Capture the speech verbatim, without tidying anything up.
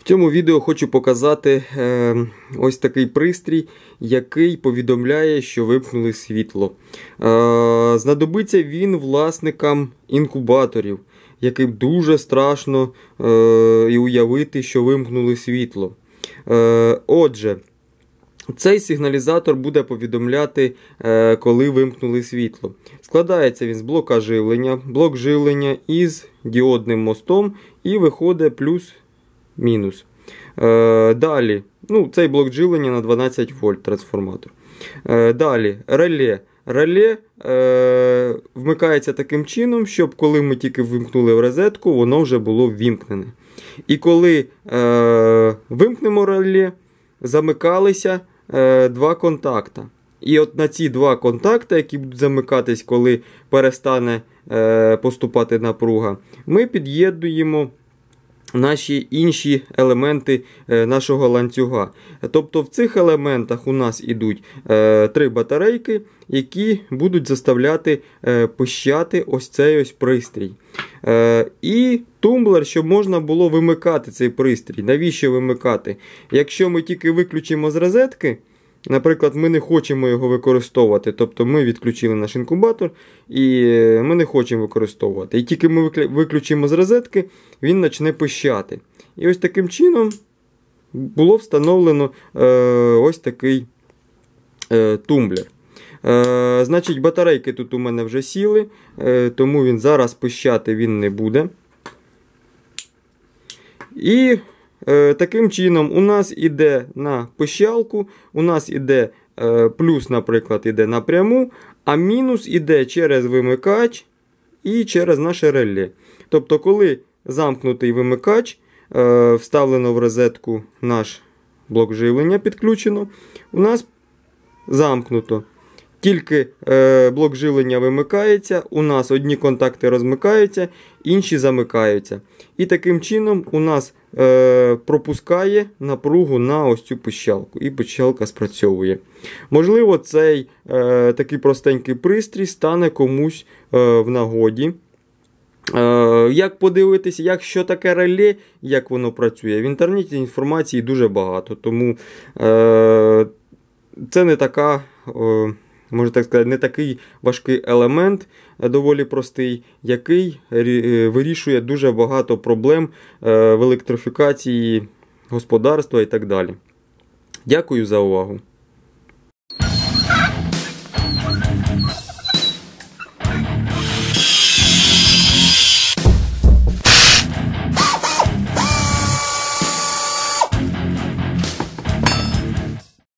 В цьому відео хочу показати е, ось такий пристрій, який повідомляє, що вимкнули світло. Е, знадобиться він власникам інкубаторів, яким дуже страшно е, і уявити, що вимкнули світло. Е, отже, цей сигналізатор буде повідомляти, е, коли вимкнули світло. Складається він з блока живлення, блок живлення із діодним мостом і виходить плюс-мінус. Е, далі, ну, цей блок живлення на дванадцять вольт трансформатор. Е, далі, реле. Реле е, вмикається таким чином, щоб коли ми тільки вимкнули в розетку, воно вже було ввімкнене. І коли е, вимкнемо реле, замикалися е, два контакта. І от на ці два контакти, які будуть замикатись, коли перестане е, поступати напруга, ми під'єднуємо наші інші елементи е, нашого ланцюга. Тобто в цих елементах у нас ідуть е, три батарейки, які будуть заставляти е, пищати ось цей ось пристрій. Е, і тумблер, щоб можна було вимикати цей пристрій. Навіщо вимикати? Якщо ми тільки виключимо з розетки, наприклад, ми не хочемо його використовувати, тобто ми відключили наш інкубатор і ми не хочемо використовувати. І тільки ми виключимо з розетки, він почне пищати. І ось таким чином було встановлено е, ось такий е, тумблер. Е, значить, батарейки тут у мене вже сіли, е, тому він зараз пищати він не буде. І Е, таким чином у нас іде на пищалку, у нас іде е, плюс, наприклад, іде напряму, а мінус іде через вимикач і через наше реле. Тобто, коли замкнутий вимикач, е, вставлено в розетку наш блок живлення підключено, у нас замкнуто. Тільки е, блок живлення вимикається, у нас одні контакти розмикаються, інші замикаються. І таким чином у нас е, пропускає напругу на ось цю пищалку. І пищалка спрацьовує. Можливо, цей е, такий простенький пристрій стане комусь е, в нагоді. Е, як подивитися, як, що таке реле, як воно працює. В інтернеті інформації дуже багато. Тому е, це не така... Е, Можна так сказати, не такий важкий елемент, доволі простий, який вирішує дуже багато проблем в електрифікації господарства і так далі. Дякую за увагу.